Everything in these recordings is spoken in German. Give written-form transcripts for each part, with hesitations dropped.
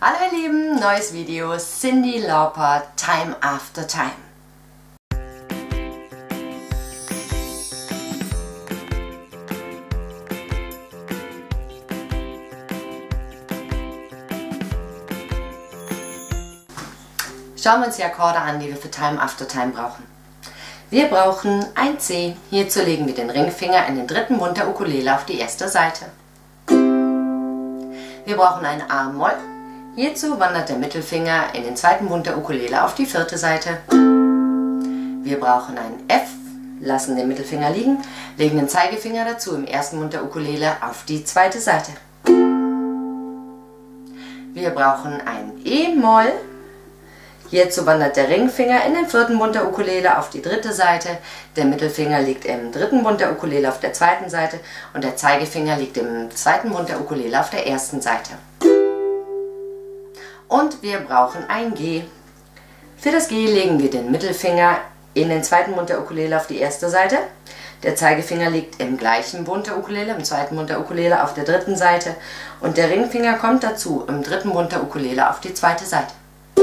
Hallo ihr Lieben, neues Video, Cyndi Lauper, Time After Time. Schauen wir uns die Akkorde an, die wir für Time After Time brauchen. Wir brauchen ein C. Hierzu legen wir den Ringfinger in den dritten Bund der Ukulele auf die erste Seite. Wir brauchen ein A-Moll. Hierzu wandert der Mittelfinger in den zweiten Bund der Ukulele auf die vierte Seite. Wir brauchen ein F, lassen den Mittelfinger liegen, legen den Zeigefinger dazu im ersten Bund der Ukulele auf die zweite Seite. Wir brauchen ein E-Moll. Hierzu wandert der Ringfinger in den vierten Bund der Ukulele auf die dritte Seite, der Mittelfinger liegt im dritten Bund der Ukulele auf der zweiten Seite und der Zeigefinger liegt im zweiten Bund der Ukulele auf der ersten Seite. Und wir brauchen ein G. Für das G legen wir den Mittelfinger in den zweiten Bund der Ukulele auf die erste Seite. Der Zeigefinger liegt im gleichen Bund der Ukulele, im zweiten Bund der Ukulele auf der dritten Seite. Und der Ringfinger kommt dazu im dritten Bund der Ukulele auf die zweite Seite.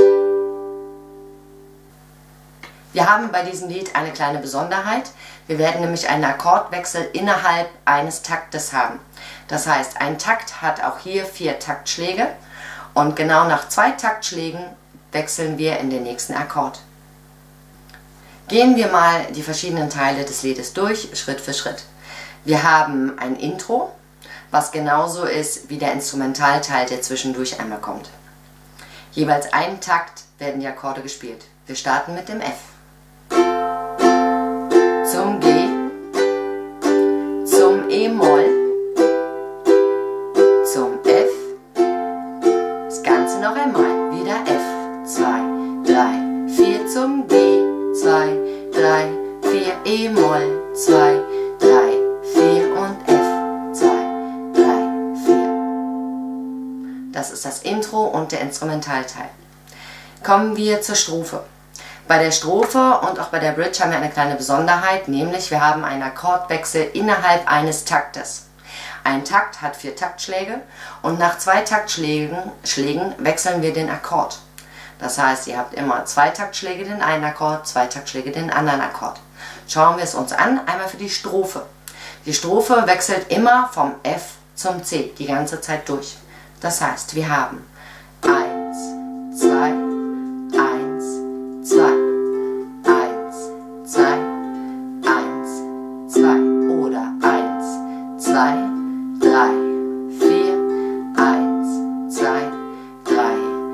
Wir haben bei diesem Lied eine kleine Besonderheit. Wir werden nämlich einen Akkordwechsel innerhalb eines Taktes haben. Das heißt, ein Takt hat auch hier 4 Taktschläge. Und genau nach 2 Taktschlägen wechseln wir in den nächsten Akkord. Gehen wir mal die verschiedenen Teile des Liedes durch, Schritt für Schritt. Wir haben ein Intro, was genauso ist wie der Instrumentalteil, der zwischendurch einmal kommt. Jeweils einen Takt werden die Akkorde gespielt. Wir starten mit dem F. Zum G, zum E-Moll, zum F, das Ganze noch einmal, wieder F, 2, 3, 4 zum G, 2, 3, 4, E-Moll, 2, 3, 4 und F, 2, 3, 4. Das ist das Intro und der Instrumentalteil. Kommen wir zur Strophe. Bei der Strophe und auch bei der Bridge haben wir eine kleine Besonderheit, nämlich wir haben einen Akkordwechsel innerhalb eines Taktes. Ein Takt hat 4 Taktschläge und nach 2 Taktschlägen wechseln wir den Akkord. Das heißt, ihr habt immer 2 Taktschläge den einen Akkord, 2 Taktschläge den anderen Akkord. Schauen wir es uns an, einmal für die Strophe. Die Strophe wechselt immer vom F zum C, die ganze Zeit durch. Das heißt, wir haben 1, 2, 1, 2, 1, 2, 1, 2 oder 1, 2, 3, 4, 1, 2, 3,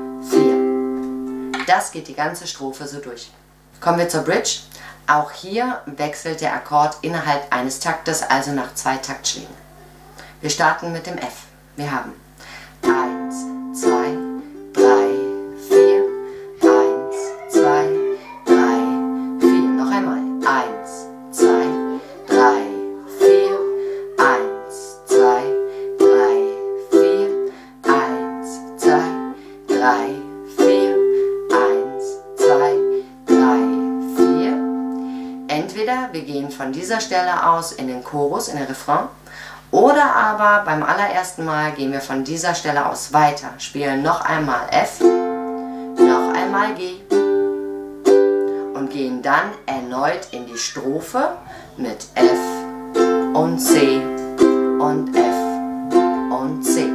4. Das geht die ganze Strophe so durch. Kommen wir zur Bridge. Auch hier wechselt der Akkord innerhalb eines Taktes, also nach 2 Taktschlägen. Wir starten mit dem F. Wir haben 1, 2, 3, 4, 1, 2, 3, 4. Noch einmal. 1, 2, 3, 4, 1, 2, 3, 4, 1, 2, 3, 4, 1, 2, 3, 4. Entweder wir gehen von dieser Stelle aus in den Chorus, in den Refrain, oder aber beim allerersten Mal gehen wir von dieser Stelle aus weiter, spielen noch einmal F, noch einmal G und gehen dann erneut in die Strophe mit F und C und F und C.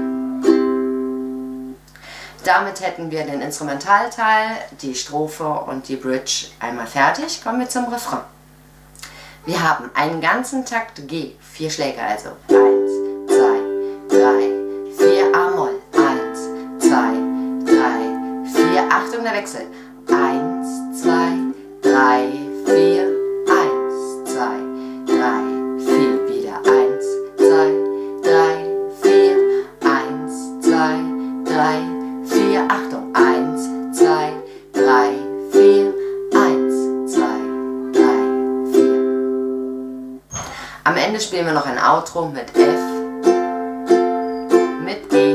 Damit hätten wir den Instrumentalteil, die Strophe und die Bridge einmal fertig. Kommen wir zum Refrain. Wir haben einen ganzen Takt G, 4 Schläge also. 1, 2, 3, 4 A-Moll. 1, 2, 3, 4. Achtung, der Wechsel. 1, 2, 3, 4. 1, 2, 3, 4. Wieder 1, 2, 3, 4. 1, 2, 3, 4. Achtung. 1, 2, 3, 4. 1, 2, 3, 4. Am Ende spielen wir noch ein Outro mit F, mit G,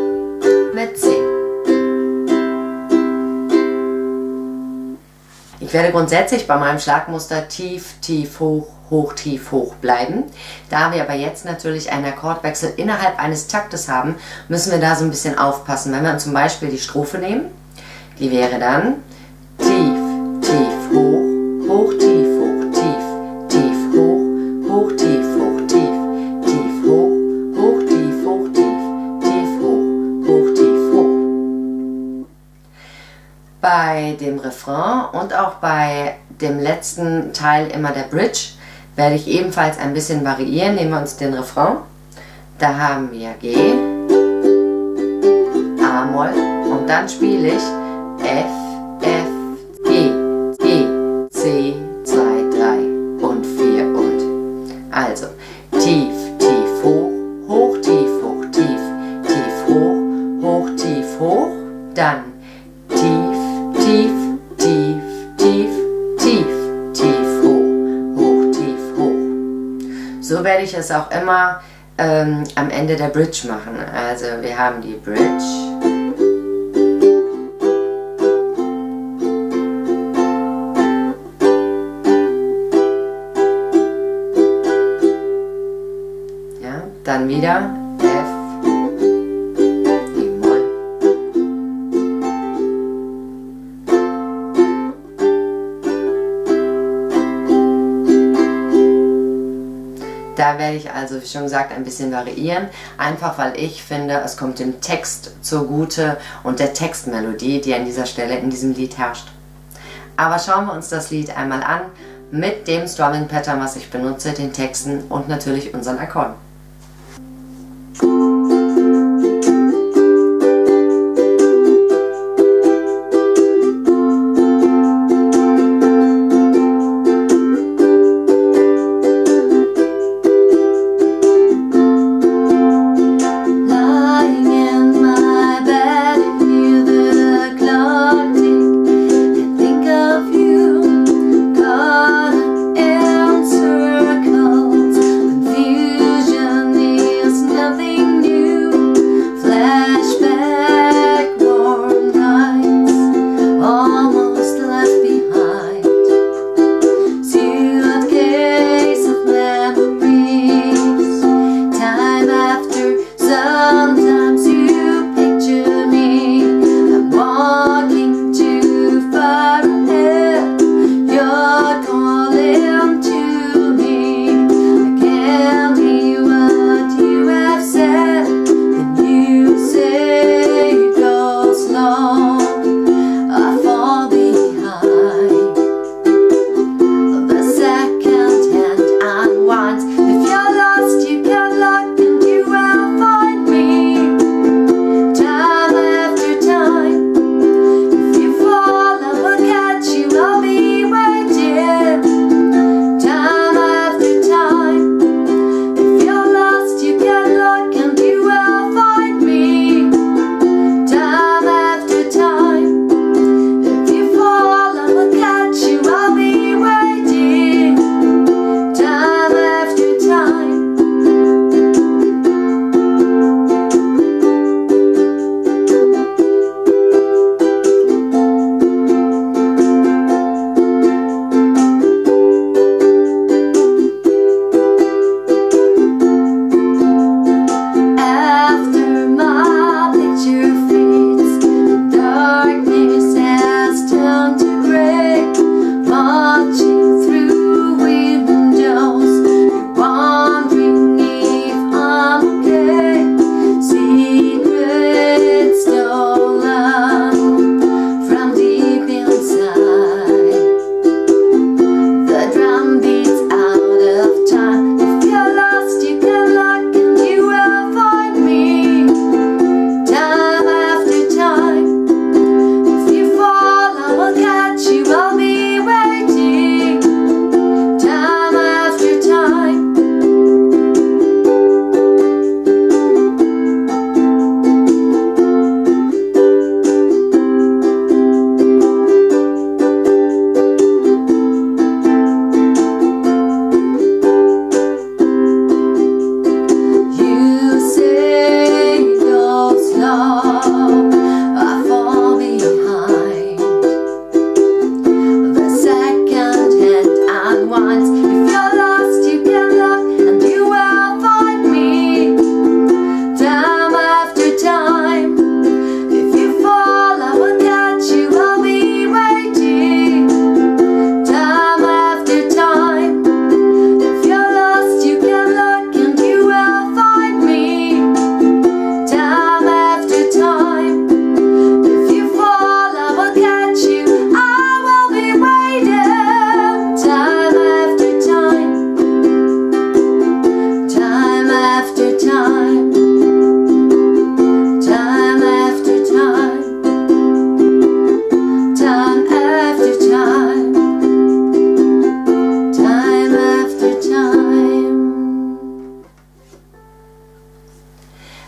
mit C. Die Ich werde grundsätzlich bei meinem Schlagmuster tief, tief, hoch, hoch, tief, hoch bleiben. Da wir aber jetzt natürlich einen Akkordwechsel innerhalb eines Taktes haben, müssen wir da so ein bisschen aufpassen. Wenn wir zum Beispiel die Strophe nehmen, die wäre dann tief, tief, hoch, hoch, tief, hoch, tief, tief, hoch, hoch, tief, hoch, tief, tief, hoch, hoch, tief, hoch, tief, tief, hoch, hoch, tief, hoch. Bei dem Refrain und auch bei dem letzten Teil immer der Bridge werde ich ebenfalls ein bisschen variieren. Nehmen wir uns den Refrain. Da haben wir G, A-Moll und dann spiele ich F, F, G, G, C, 2, 3 und 4 und. Also tief, tief, hoch, hoch, tief, hoch, tief, tief, hoch, hoch, tief, hoch, dann tief, tief, tief, tief, tief, tief, hoch, hoch, tief, hoch. So werde ich es auch immer am Ende der Bridge machen. Also wir haben die Bridge. Ja, dann wieder F, E-Moll. Da werde ich also, wie schon gesagt, ein bisschen variieren, einfach weil ich finde, es kommt dem Text zugute und der Textmelodie, die an dieser Stelle in diesem Lied herrscht. Aber schauen wir uns das Lied einmal an, mit dem Strumming Pattern, was ich benutze, den Texten und natürlich unseren Akkorden. Confusion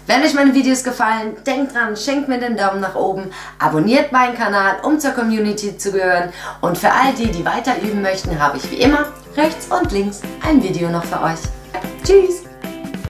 Wenn euch meine Videos gefallen, denkt dran, schenkt mir den Daumen nach oben, abonniert meinen Kanal, um zur Community zu gehören. Und für all die, die weiter üben möchten, habe ich wie immer rechts und links ein Video noch für euch. Tschüss!